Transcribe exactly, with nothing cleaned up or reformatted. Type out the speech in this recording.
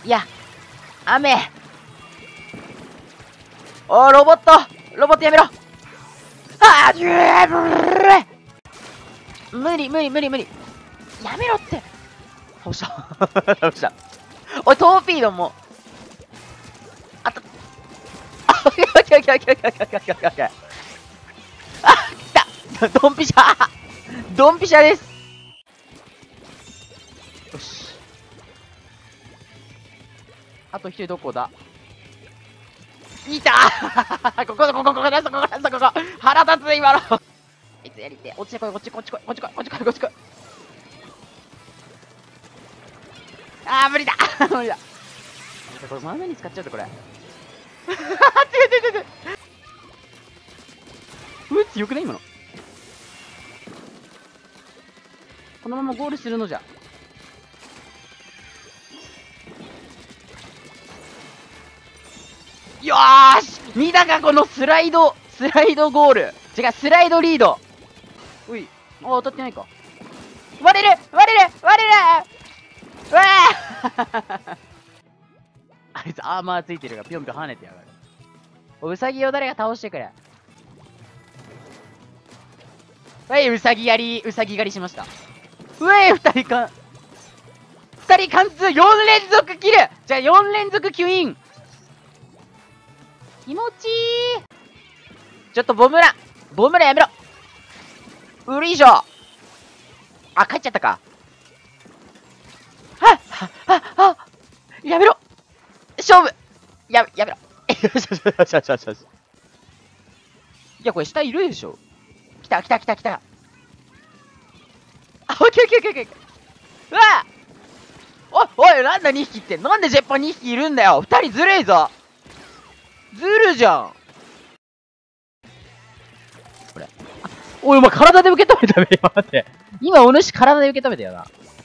や、雨。おー、ロボットロボットやめろ。あー、無理無理無理無理。やめろって。倒した。倒した。おい、トーピードも。あった。あ、オッケーオッケーオッケーオッケーオッケーオッケーオッケーオッケー。あ、来た。ドンピシャ。ドンピシャです。よし。あと一人どこだ。いたー。ここだ、ここ、ここだ、ここだ、ここ。腹立つ、今の。いつやりて。落ちてこい、こっち、こっち来い、こっち来い、こっち来い、こっち来い。あー、無理だ。無理だ。これ、真上に使っちゃうと、これ。違う違う違う違う。うっ、強くない今の。このままゴールするのじゃ。よーし、見たかこのスライド、スライドゴール。違う、スライドリード。うい。あ、当たってないか。割れる割れる割れるうわーあいつアーマーついてるからぴょんぴょん跳ねてやがる。ウサギを誰が倒してくれ。はい、ウサギ狩り、ウサギ狩りしました。うえー、二人かん、二人貫通、よん連続キル。じゃあよん連続キュイン。気持ちいい。ちょっとボムラボムラやめろ。うるいしょ。あ、帰っちゃったか。はっはっはっはっ、やめろ。勝負ややめろ。よしよしよしよしよしよし。いや、これ下いるでしょ。来た来た来た来た。あ、オッケーオッケーオッケーオッケー。うわおいおい、なんだにひきって。なんでジェッパーにひきいるんだよ。ふたりずるいぞ。ずるじゃん。これ。おい、お前体で受け止めたべ。今待って。今お主体で受け止めたよな。